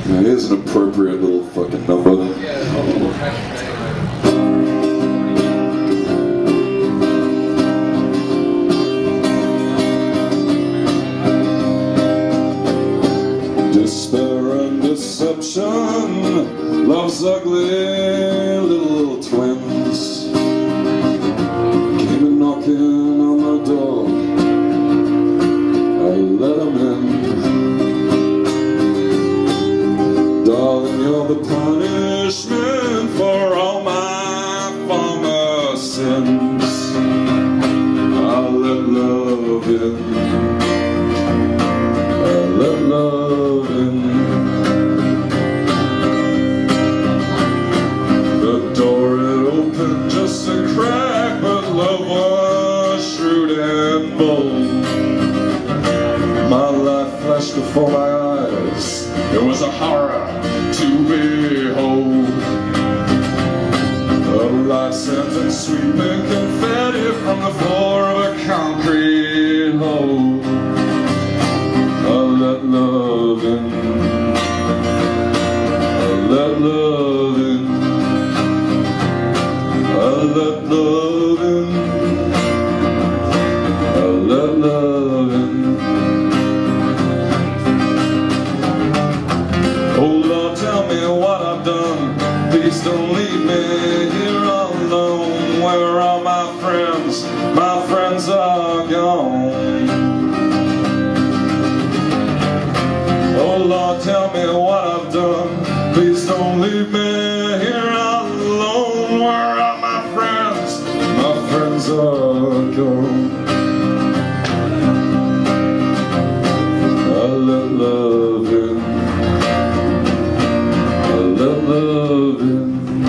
That is an appropriate little fucking number. Despair and deception, love's ugly little twins, came a knocking on my door. I let them in. Darling, you're the punishment for all my former sins. I'll let love in. I'll let love in. The door it opened just a crack, but love was shrewd and bold. My life flashed before my eyes. It was a horror to behold. A light sentence sweeping confetti from the floor of a concrete hole. I'll let love in. I'll let love in. I'll let love in. I'll let love in. Oh Lord, tell me what I've done. Please don't leave me here alone. Where are my friends? My friends are gone. Oh Lord, tell me what I've done. Please don't leave me here alone. Where are my friends? My friends are gone. I'll let love in. I'll let love in.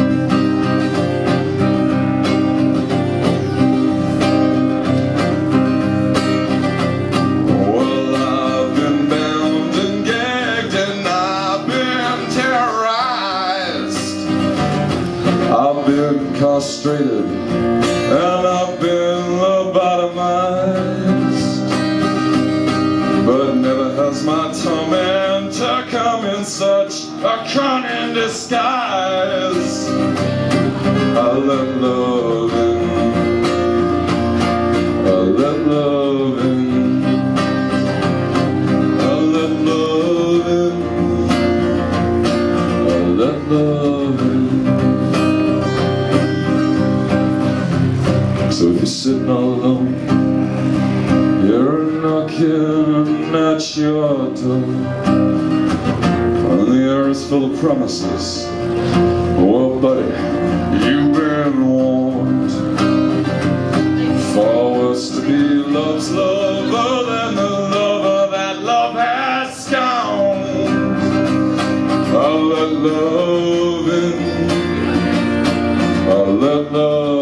Well, I've been bound and gagged and I've been terrorized. I've been castrated and I've been lobotomized. But never has my tormentor come in such a cunning disguise. I'll let love in. I'll let love in. I'll let love in. I'll let love in. So if you're sitting all alone, you're knocking at your door, and the air is full of promises. Well, buddy, you've been warned. For us to be love's lover than the lover that love has scorned. I'll let love in. I'll let love